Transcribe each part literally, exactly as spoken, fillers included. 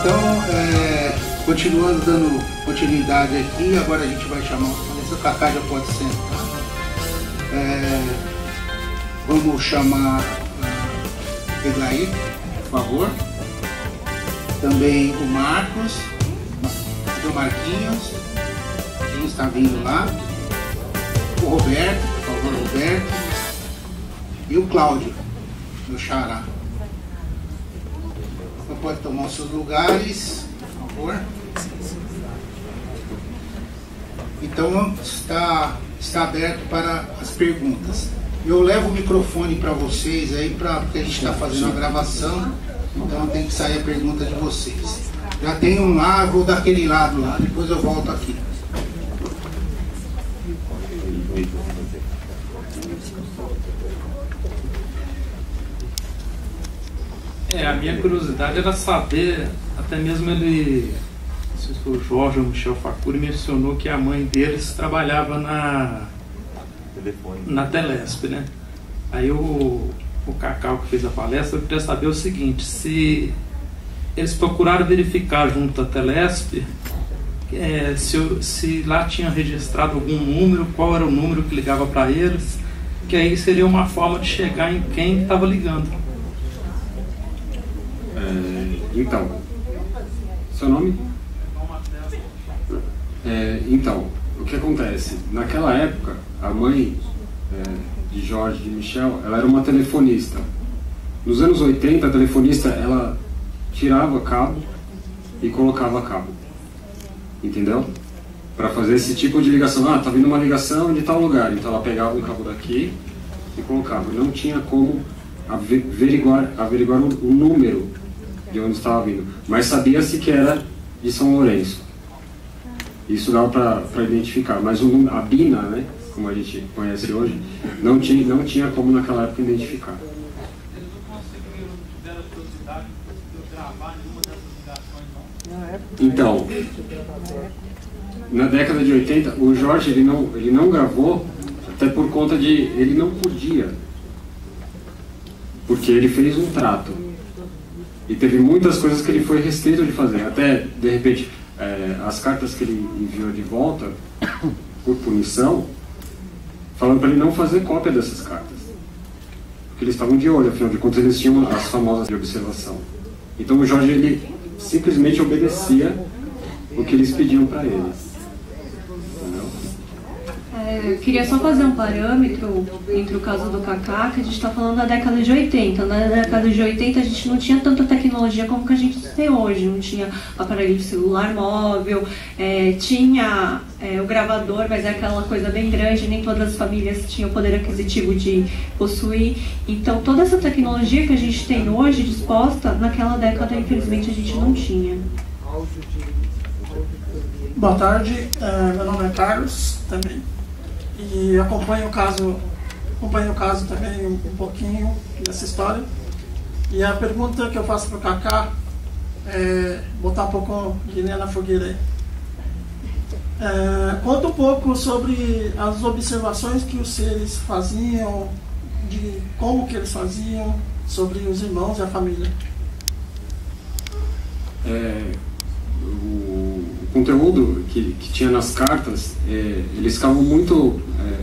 Então, é, continuando dando continuidade aqui, agora a gente vai chamar o Cacá, já pode sentar. É, vamos chamar uh, Eglaí, por favor. Também o Marcos, o Marquinhos, quem está vindo lá. O Roberto, por favor, Roberto. E o Cláudio, meu xará. Então pode tomar os seus lugares, por favor. Então está, está aberto para as perguntas. Eu levo o microfone para vocês aí, pra, porque a gente está fazendo a gravação, então tem que sair a pergunta de vocês. Já tem um lá, vou daquele lado lá, depois eu volto aqui. É, a minha curiosidade era saber, até mesmo ele, não sei se foi o Jorge ou o Michel Facuri, mencionou que a mãe deles trabalhava na, na Telesp, né? Aí o, o Cacau que fez a palestra, eu queria saber o seguinte, se eles procuraram verificar junto à Telesp, é, se, se lá tinha registrado algum número, qual era o número que ligava para eles, que aí seria uma forma de chegar em quem estava ligando. É, então, seu nome? É, então, o que acontece? Naquela época, a mãe é, de Jorge e de Michel, ela era uma telefonista. Nos anos oitenta, a telefonista, ela tirava cabo e colocava cabo. Entendeu? Para fazer esse tipo de ligação. Ah, tá vindo uma ligação de tal lugar. Então ela pegava um cabo daqui e colocava. Não tinha como averiguar, averiguar o, o número de onde estava vindo, mas sabia-se que era de São Lourenço. Isso dava para identificar, mas o, a Bina, né, como a gente conhece hoje, não tinha, não tinha como naquela época identificar. Eles não conseguiram, tiveram curiosidade, não conseguiram gravar nenhuma dessas ligações, não? Então, na década de oitenta, o Jorge ele não, ele não gravou, até por conta de ele não podia, porque ele fez um trato. E teve muitas coisas que ele foi restrito de fazer. Até, de repente, é, as cartas que ele enviou de volta, por punição, falando para ele não fazer cópia dessas cartas. Porque eles estavam de olho, afinal de contas eles tinham as famosas de observação. Então o Jorge, ele simplesmente obedecia o que eles pediam para ele. Eu queria só fazer um parâmetro entre o caso do Cacá, que a gente está falando da década de oitenta. Na década de oitenta a gente não tinha tanta tecnologia como que a gente tem hoje. Não tinha aparelho de celular móvel, é, tinha é, o gravador, mas é aquela coisa bem grande, nem todas as famílias tinham o poder aquisitivo de possuir. Então toda essa tecnologia que a gente tem hoje disposta, naquela década infelizmente a gente não tinha. Boa tarde, é, meu nome é Carlos também. E acompanho o caso, acompanho o caso também um, um pouquinho dessa história. E a pergunta que eu faço para o Cacá é botar um pouco de lenha na fogueira aí. É, conta um pouco sobre as observações que os seres faziam, de como que eles faziam, sobre os irmãos e a família. É, o conteúdo que, que tinha nas cartas, é, eles ficavam muito é,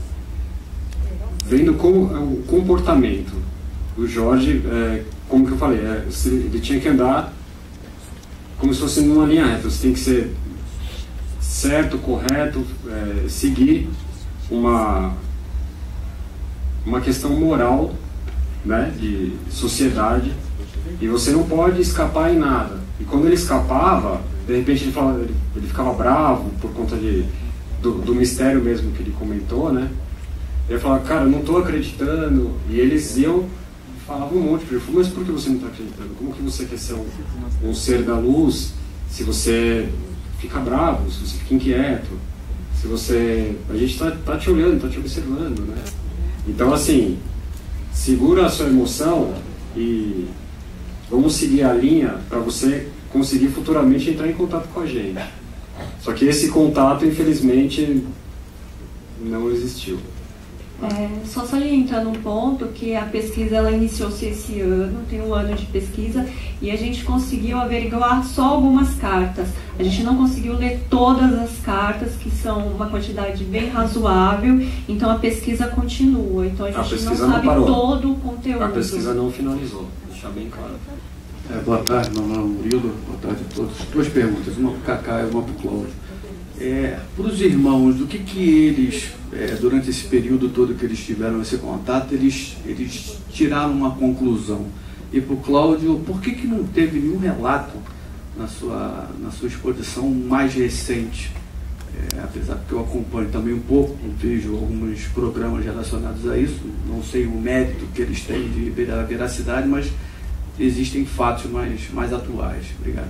vendo como é o comportamento do Jorge, é, como que eu falei, é, ele tinha que andar como se fosse numa linha reta. Você tem que ser certo, correto, é, seguir uma uma questão moral, né, de sociedade, e você não pode escapar em nada. E quando ele escapava, de repente ele, falava, ele, ele ficava bravo por conta de, do, do mistério mesmo que ele comentou, né? Ele falava, cara, eu não estou acreditando. E eles iam e falavam um monte para ele. Mas por que você não está acreditando? Como que você quer ser um, um ser da luz se você fica bravo, se você fica inquieto, se você... A gente está tá te olhando, está te observando, né? Então, assim, segura a sua emoção e vamos seguir a linha para você conseguir futuramente entrar em contato com a gente. Só que esse contato, infelizmente, não existiu. É, só salientando um ponto que a pesquisa ela iniciou-se esse ano, tem um ano de pesquisa, e a gente conseguiu averiguar só algumas cartas. A gente não conseguiu ler todas as cartas, que são uma quantidade bem razoável, então a pesquisa continua. Então a gente a não sabe não todo o conteúdo. A pesquisa não finalizou, deixar bem claro. É, boa tarde, meu nome é Murilo, boa tarde a todos. Duas perguntas, uma para o Cacá e uma para o Cláudio. É, para os irmãos, do que que eles, é, durante esse período todo que eles tiveram esse contato, eles, eles tiraram uma conclusão? E para o Cláudio, por que que não teve nenhum relato na sua, na sua exposição mais recente? É, apesar que eu acompanho também um pouco, vejo alguns programas relacionados a isso, não sei o mérito que eles têm de veracidade, mas existem fatos mais, mais atuais. Obrigado.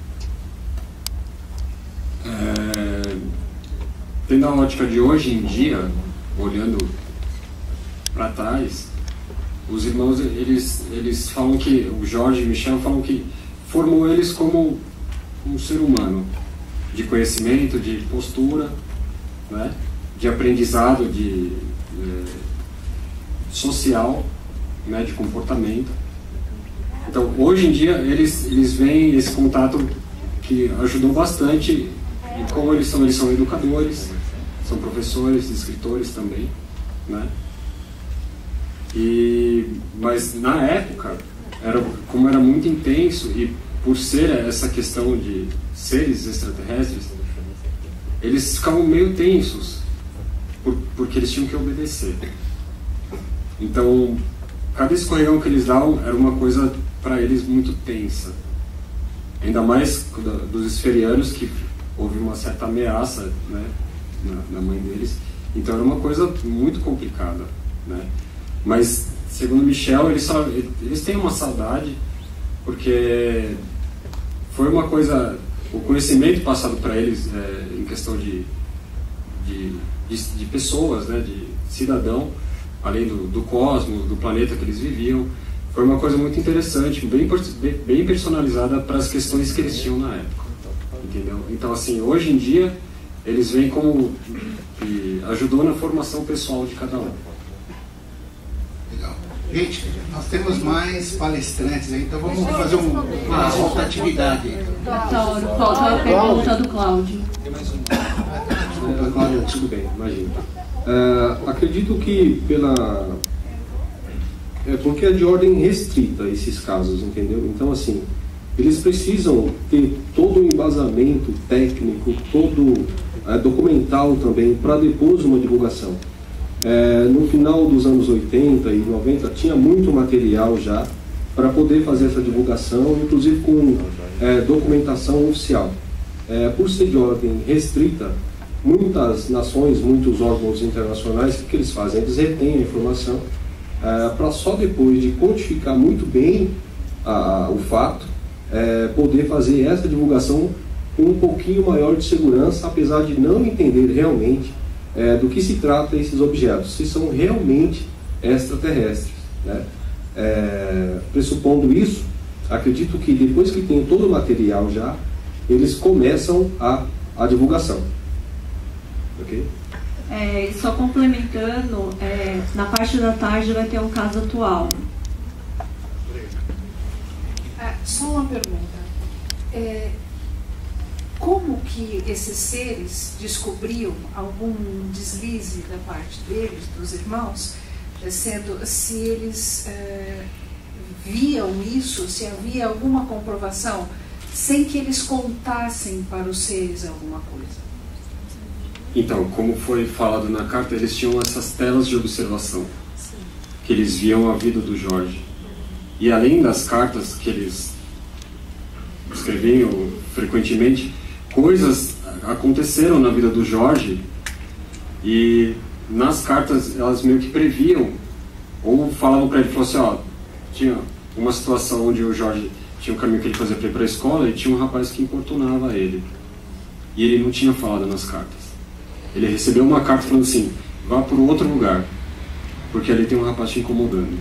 É, tendo a ótica de hoje em dia, olhando para trás, os irmãos eles, eles falam que, o Jorge e o Michel falam que formou eles como um ser humano, de conhecimento, de postura, né, de aprendizado, de, é, social, né, de comportamento. Então, hoje em dia, eles, eles veem esse contato que ajudou bastante. E como eles são, eles são educadores, são professores, escritores também, né? E, mas na época, era, como era muito intenso, e por ser essa questão de seres extraterrestres, eles ficavam meio tensos, por, porque eles tinham que obedecer. Então, cada escorregão que eles davam era uma coisa para eles muito tensa. Ainda mais dos esferianos, que houve uma certa ameaça, né, na, na mãe deles. Então era uma coisa muito complicada, né? Mas, segundo Michel, eles, só, eles têm uma saudade, porque foi uma coisa, o conhecimento passado para eles, é, em questão de, de, de, de pessoas, né, de cidadão, além do, do cosmos, do planeta que eles viviam, foi uma coisa muito interessante, bem, bem personalizada para as questões que eles tinham na época. Entendeu? Então, assim, hoje em dia, eles veem como que ajudou na formação pessoal de cada um. Legal. Gente, nós temos mais palestrantes aí, então vamos fazer um, uma rotatividade. Tauro, falta a pergunta do Cláudio. Desculpa, Cláudio. Tudo bem, imagina. Uh, acredito que pela... É porque é de ordem restrita esses casos, entendeu? Então, assim, eles precisam ter todo o embasamento técnico, todo é, documental também, para depois uma divulgação. É, no final dos anos oitenta e noventa, tinha muito material já para poder fazer essa divulgação, inclusive com é, documentação oficial. É, por ser de ordem restrita, muitas nações, muitos órgãos internacionais, o que eles fazem? Eles retêm a informação é, para só depois de quantificar muito bem a, o fato, É, poder fazer essa divulgação com um pouquinho maior de segurança, apesar de não entender realmente é, do que se trata esses objetos, se são realmente extraterrestres, né? É, pressupondo isso, acredito que depois que tem todo o material já, eles começam a, a divulgação. Ok? É, só complementando, é, na parte da tarde vai ter um caso atual. Só uma pergunta. É, como que esses seres descobriam algum deslize da parte deles, dos irmãos, sendo, se eles é, viam isso, se havia alguma comprovação, sem que eles contassem para os seres alguma coisa? Então, como foi falado na carta, eles tinham essas telas de observação, sim, que eles viam a vida do Jorge. E além das cartas que eles escreviam frequentemente, coisas aconteceram na vida do Jorge, e nas cartas elas meio que previam, ou falavam para ele, falavam assim, ó, tinha uma situação onde o Jorge tinha um caminho que ele fazia para ir para a escola, e tinha um rapaz que importunava ele, e ele não tinha falado nas cartas. Ele recebeu uma carta falando assim, vá para outro lugar, porque ali tem um rapaz te incomodando.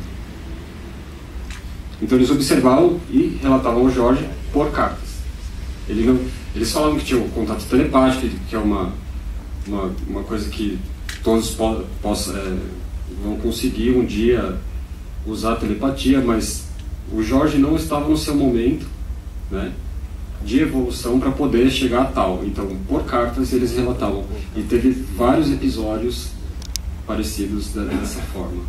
Então eles observavam e relatavam ao Jorge por cartas. Ele não, eles falavam que tinha um contato telepático, que é uma, uma, uma coisa que todos po, possa, é, vão conseguir um dia usar a telepatia, mas o Jorge não estava no seu momento, né, de evolução para poder chegar a tal. Então, por cartas, eles relatavam. E teve vários episódios parecidos dessa forma.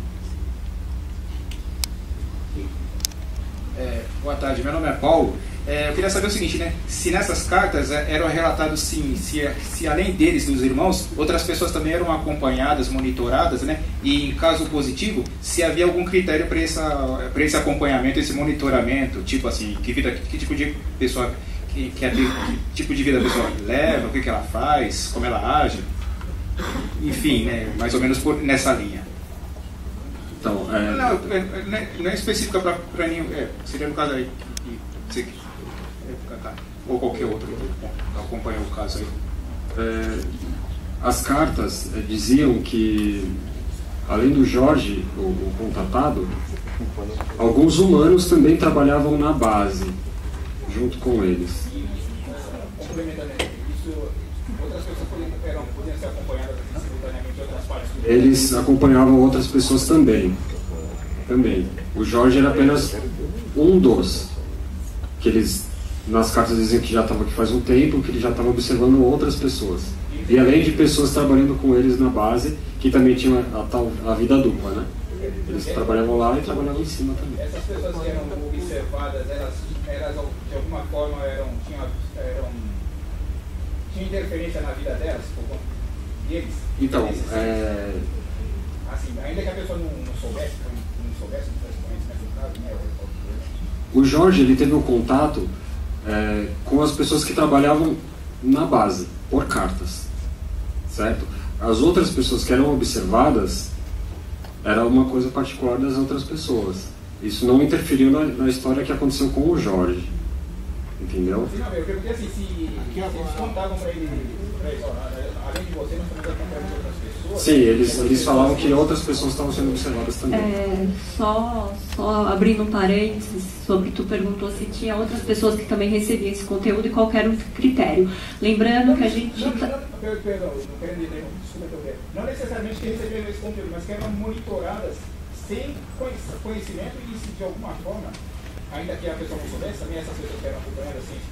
É, boa tarde, meu nome é Paulo. É, eu queria saber o seguinte, né? Se nessas cartas é, eram relatados, sim, se, se além deles, dos irmãos, outras pessoas também eram acompanhadas, monitoradas, né? E em caso positivo, se havia algum critério para esse acompanhamento, esse monitoramento, tipo assim, que, vida, que tipo de pessoa, que, que, que tipo de vida a pessoa leva, o que, que ela faz, como ela age, enfim, né? Mais ou menos por, nessa linha. Então, é... Não, não, é, não é específica para nenhum. É, seria no caso aí. Que, que, ou qualquer outro que acompanha o caso aí. É, as cartas é, diziam que, além do Jorge, o, o contatado, alguns humanos também trabalhavam na base, junto com eles. Eles acompanhavam outras pessoas também. Também. O Jorge era apenas um dos. Que eles, nas cartas diziam que já estava aqui faz um tempo, que ele já estava observando outras pessoas. E além de pessoas trabalhando com eles na base, que também tinham a, a, tal, a vida dupla, né? Eles trabalhavam lá e trabalhavam em cima também. Essas pessoas que eram observadas, elas, elas de alguma forma eram, tinham, eram, tinham interferência na vida delas? Deles? Então, deles, é... assim, ainda que a pessoa não, não soubesse, não soubesse, não tivesse conhecimento do caso, né? O Jorge, ele teve um contato é, com as pessoas que trabalhavam na base, por cartas, certo? As outras pessoas que eram observadas era uma coisa particular das outras pessoas. Isso não interferiu na, na história que aconteceu com o Jorge, entendeu? Não, eu perguntei assim, se, se eles contavam para ele, além de você, nós estamos acompanhando outras pessoas. Sim, eles, eles falavam que outras pessoas estavam sendo observadas também. É, só, só abrindo um parênteses sobre tu perguntou se tinha outras pessoas que também recebiam esse conteúdo e qual era o critério. Lembrando que a gente... Não, não, não, perdão, não quero dizer, desculpa, não necessariamente que recebiam esse conteúdo, mas que eram monitoradas sem conhecimento e se de alguma forma, ainda que a pessoa não soubesse, também essas pessoas que eram acompanhadas sem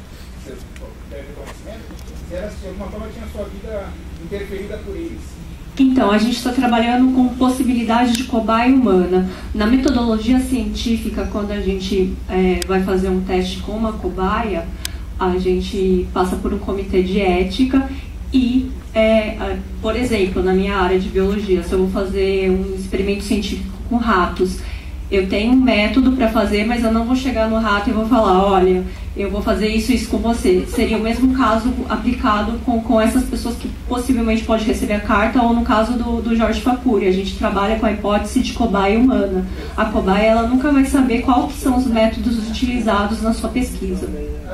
conhecimento, se elas de alguma forma tinham a sua vida interferida por eles. Então, a gente está trabalhando com possibilidade de cobaia humana. Na metodologia científica, quando a gente é, vai fazer um teste com uma cobaia, a gente passa por um comitê de ética e, é, por exemplo, na minha área de biologia, se eu vou fazer um experimento científico com ratos, eu tenho um método para fazer, mas eu não vou chegar no rato e vou falar, olha, eu vou fazer isso e isso com você. Seria o mesmo caso aplicado com, com essas pessoas que possivelmente podem receber a carta, ou no caso do, do Jorge Facuri. A gente trabalha com a hipótese de cobaia humana. A cobaia, ela nunca vai saber quais são os métodos utilizados na sua pesquisa.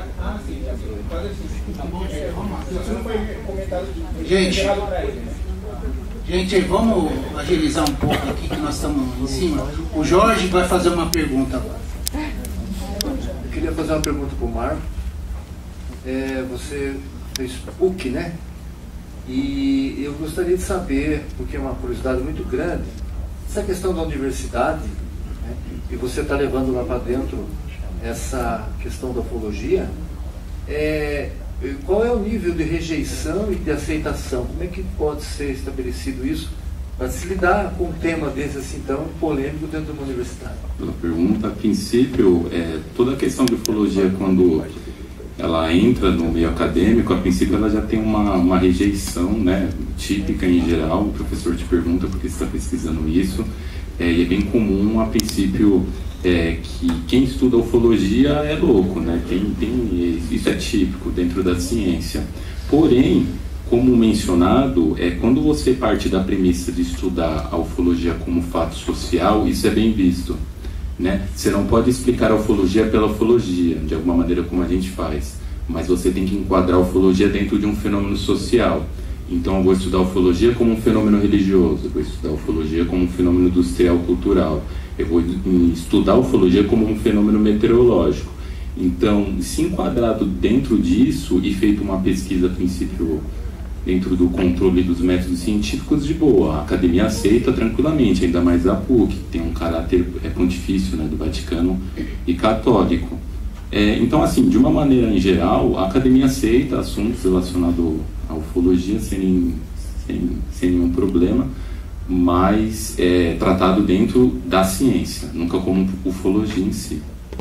Gente, gente, vamos agilizar um pouco aqui, que nós estamos em cima. O Jorge vai fazer uma pergunta agora. Eu queria fazer uma pergunta para o Marco. É, você fez P U C, né? E eu gostaria de saber, porque é uma curiosidade muito grande, essa questão da universidade, né? E você está levando lá para dentro essa questão da ufologia, é, qual é o nível de rejeição e de aceitação? Como é que pode ser estabelecido isso para se lidar com um tema desse assim tão polêmico dentro de uma universidade? Pela pergunta, a princípio, é, toda a questão de ufologia, quando ela entra no meio acadêmico, a princípio ela já tem uma, uma rejeição, né, típica em geral. O professor te pergunta por que você está pesquisando isso, é, e é bem comum, a princípio, é, que quem estuda ufologia é louco, né? Tem, tem, isso é típico dentro da ciência. Porém, como mencionado, é, quando você parte da premissa de estudar a ufologia como fato social, isso é bem visto, né? Você não pode explicar a ufologia pela ufologia, de alguma maneira como a gente faz, mas você tem que enquadrar a ufologia dentro de um fenômeno social. Então eu vou estudar a ufologia como um fenômeno religioso, eu vou estudar a ufologia como um fenômeno industrial cultural, eu vou estudar a ufologia como um fenômeno meteorológico. Então, se enquadrado dentro disso e feito uma pesquisa a princípio dentro do controle dos métodos científicos, de boa. A academia aceita tranquilamente, ainda mais a P U C, que tem um caráter é, pontifício, né, do Vaticano e católico. É, então, assim, de uma maneira em geral, a academia aceita assuntos relacionados à ufologia sem, sem, sem nenhum problema, mas é tratado dentro da ciência, nunca como ufologia em si.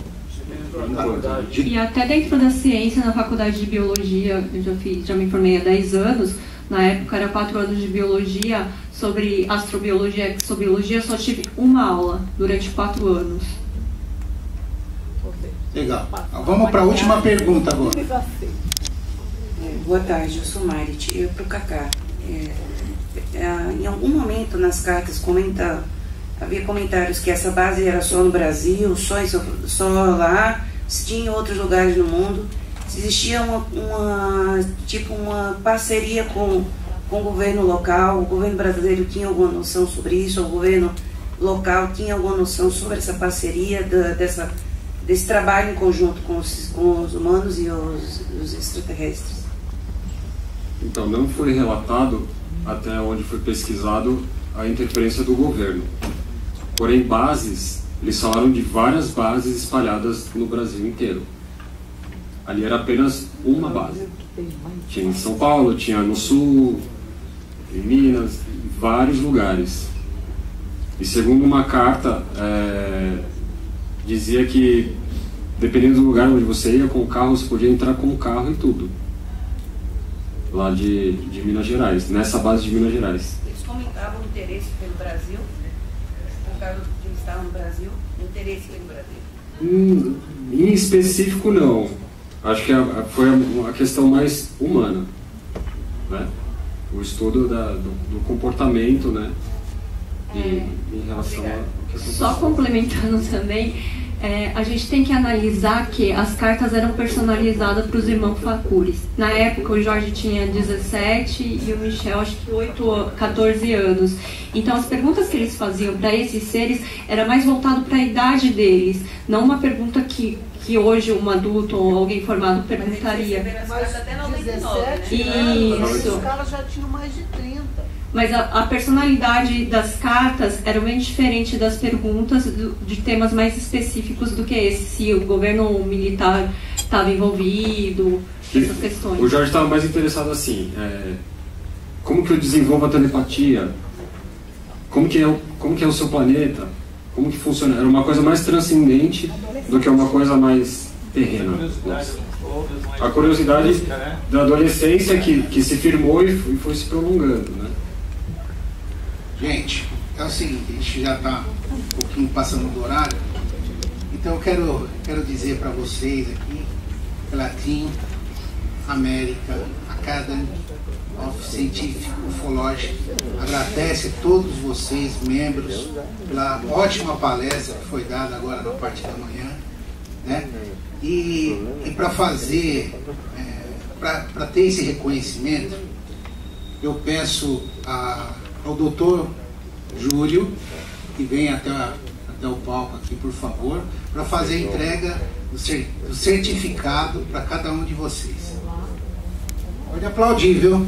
E até dentro da ciência, na faculdade de biologia, eu já, fiz, já me formei há dez anos, na época era quatro anos de biologia, sobre astrobiologia e exobiologia, só tive uma aula durante quatro anos. Legal. Vamos para a última pergunta agora. É, boa tarde, eu sou Marit. Eu para o Cacá. É, é, em algum momento nas cartas comenta, havia comentários que essa base era só no Brasil, só, só lá, se tinha em outros lugares do mundo. Se existia uma, uma, tipo uma parceria com, com o governo local, o governo brasileiro tinha alguma noção sobre isso, o governo local tinha alguma noção sobre essa parceria, da, dessa, desse trabalho em conjunto com os, com os humanos e os, os extraterrestres? Então, não foi relatado, até onde foi pesquisado, a interferência do governo. Porém, bases, eles falaram de várias bases espalhadas no Brasil inteiro. Ali era apenas uma base. Tinha em São Paulo, tinha no Sul, em Minas, em vários lugares. E segundo uma carta, é, dizia que, dependendo do lugar onde você ia com o carro, você podia entrar com o carro e tudo. Lá de, de Minas Gerais, nessa base de Minas Gerais. Eles comentavam o interesse pelo Brasil, por causa de eles estavam no Brasil, interesse pelo Brasil? Hum, em específico, não. Acho que a, a, foi a, a questão mais humana, né? O estudo da, do, do comportamento, né? E, é, em relação a, ao que aconteceu. Só complementando também, é, a gente tem que analisar que as cartas eram personalizadas para os irmãos Facures. Na época o Jorge tinha dezessete e o Michel acho que oito, quatorze anos. Então as perguntas que eles faziam para esses seres era mais voltado para a idade deles, não uma pergunta que, que hoje um adulto ou alguém formado perguntaria. Mas até noventa e nove, né? Isso. Os caras já tinham mais de trinta. Mas a, a personalidade das cartas era bem diferente das perguntas do, de temas mais específicos do que esse, se o governo militar estava envolvido, essas questões. O Jorge estava mais interessado assim, é, como que eu desenvolvo a telepatia, como que, é o, como que é o seu planeta, como que funciona. Era uma coisa mais transcendente do que uma coisa mais terrena. Nossa. A curiosidade da adolescência que, que se firmou e foi, foi se prolongando, né? Gente, é o seguinte, a gente já está um pouquinho passando do horário, então eu quero, quero dizer para vocês aqui, pela Team America Academy of Scientific Ufology, agradece a todos vocês, membros, pela ótima palestra que foi dada agora na parte da manhã, né? E, e para fazer, é, para ter esse reconhecimento, eu peço a ao doutor Júlio, que vem até, a, até o palco aqui, por favor, para fazer a entrega do, cer, do certificado para cada um de vocês. Pode aplaudir, viu?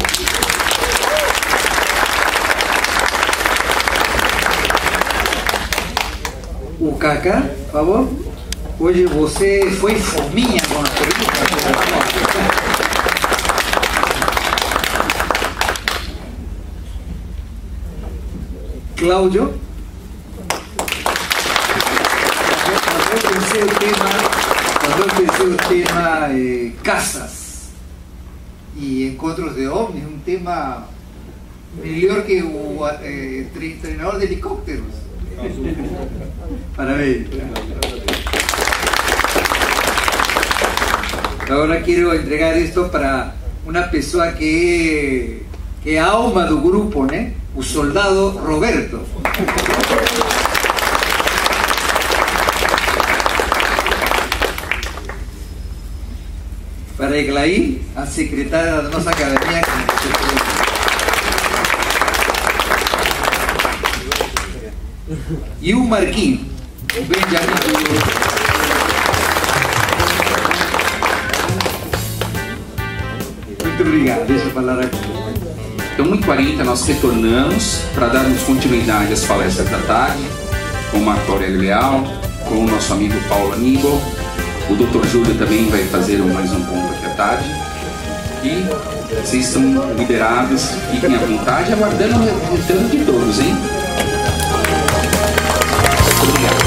O Cacá, por favor. Hoje você foi fominha com a pergunta. Cláudio, quando eu pensei o tema, quando eu pensei o tema eh, caças e encontros de ovnis, um tema melhor que o eh, treinador de helicópteros. Parabéns. Agora quero entregar isto para uma pessoa que é, que é a alma do grupo, né? O soldado Roberto. Para Eglaí, a secretária da nossa academia. E o Marquinhos, o Benjamin. Muito obrigado, deixa eu falar aqui. uma e quarenta nós retornamos para darmos continuidade às palestras da tarde, com o Marco Aurélio Leal, com o nosso amigo Paulo Aníbal. O doutor Júlio também vai fazer mais um ponto aqui à tarde. E vocês estão liberados, fiquem à vontade, aguardando o retorno de todos, hein? Muito obrigado.